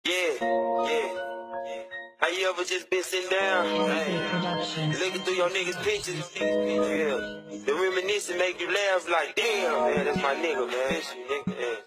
Yeah. How you ever just been sitting down, looking through your niggas' pictures? Yeah. The reminiscing make you laugh like, damn, man, that's my nigga, man.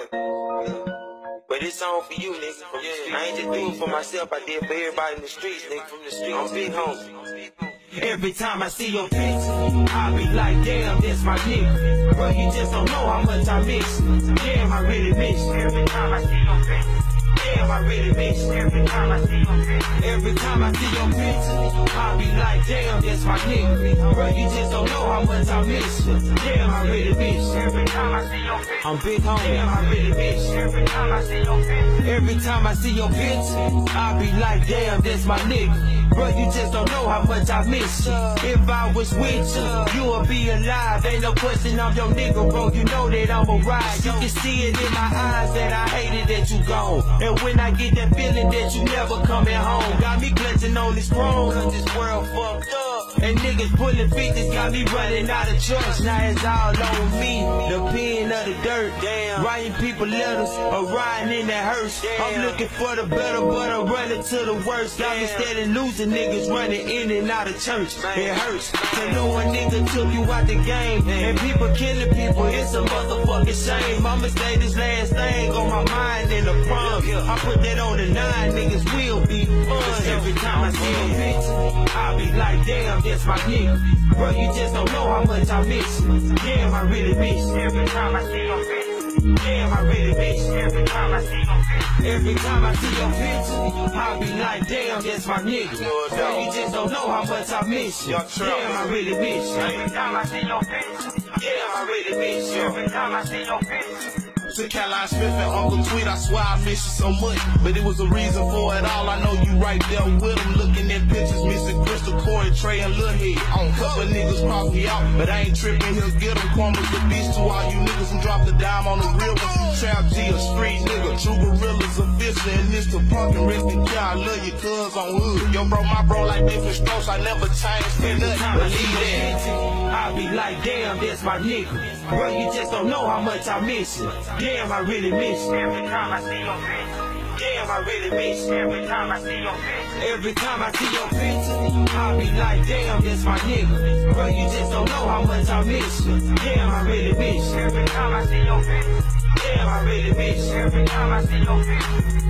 Look. But this song for you, nigga. I ain't just do it for myself, I did it for everybody in the streets, nigga. From the streets, I'm big homie. Every time I see your picture, I be like, damn, that's my nigga. Bro, you just don't know how much I miss you. Damn, I really miss you. Every time I see your picture. Damn, I really miss you. Every time I see your picture. Every time I see your picture, I be like, damn, that's my nigga. Bro, you just don't know how much I miss you. Damn, I really miss you. Every time I see your picture. I'm big homie. Damn, I really miss you. Every time I see your picture. Every time I see your picture, I be like, damn, that's my nigga. Bro, you just don't know how much I miss you. If I was with you, you would be alive. Ain't no question I'm your nigga, bro. You know that I'm a ride. You can see it in my eyes that I hated that you gone. And when I get that feeling that you never coming home, got me clutching on this throne, cause this world fucked up. And niggas pulling figures got me running out of trust. Now it's all on me, the pen of the dirt. Damn. Writing people letters or riding in that hearse. I'm looking for the better, but I'm running to the worst. Got me steady losing niggas running in and out of church. It hurts to know a nigga took you out the game. And people killing people, it's a motherfucking shame. I'ma say this last thing on my mind in the prom. I put that on the 9, niggas will be fun. Every time I see a bitch, I be like, damn, that's my nigga. Bro, you just don't know how much I miss you. Damn, I really miss you. Every time I see your bitch. Damn, I really miss you. Every time I see your bitch. Every time I see your bitch, I be like, damn, that's my nigga. Bro, you just don't know how much I miss you. Damn, I really miss you. Every time I see your bitch. Damn, I really miss you. Every time I see your bitch. To Caroline Smith and Uncle Tweet, I swear I miss you so much. But it was a reason for it all. I know you right there with them, looking at pictures, missing Crystal, Corey, Trey, and Lil Head. On couple niggas cross me out, but I ain't tripping. He'll get them corners the beast to all you niggas who drop the dime on the real one. TrapG, a street nigga, true gorillas official, and this the punk and rest in care. I love you, cuz on hood. Yo, bro, my bro like different strokes. I never changed for nothing. Believe that. I be like, damn, that's my nigga. Bro, you just don't know how much I miss you. Damn, I really miss you. Every time I see your bitch. Damn, I really miss you. Every time I see your bitch. Every time I see your bitch, I be like, damn, that's my nigga. Bro, you just don't know how much I miss you. Damn, I really miss you. Every time I see your bitch. Damn, I really miss you. Every time I see your bitch.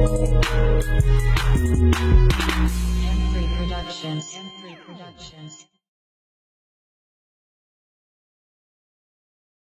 M3 Productions.